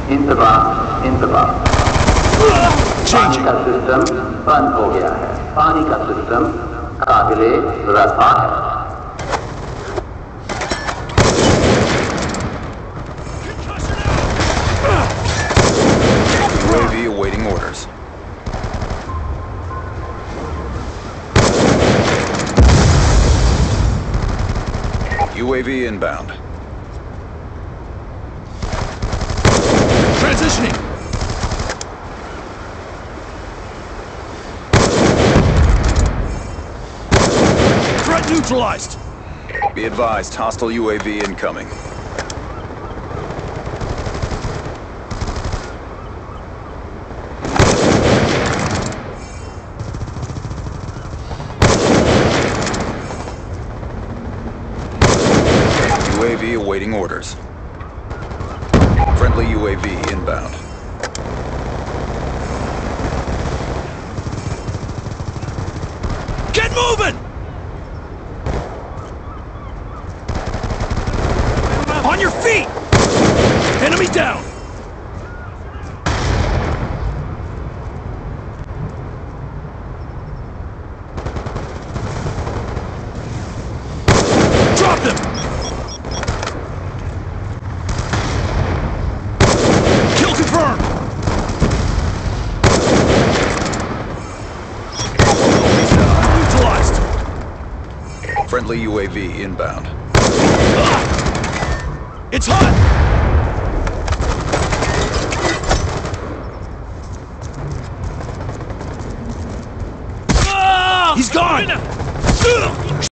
इंतबाह पानी का सिस्टम बंद हो गया है। पानी का सिस्टम काबिले रफ़ा है। UAV awaiting orders. UAV inbound. Transitioning! Threat neutralized! Be advised, hostile UAV incoming. UAV awaiting orders. Friendly UAV inbound. Get moving! On your feet! Enemy down! Drop them! Kill confirmed! Neutralized! Friendly UAV inbound. It's hot! He's gone!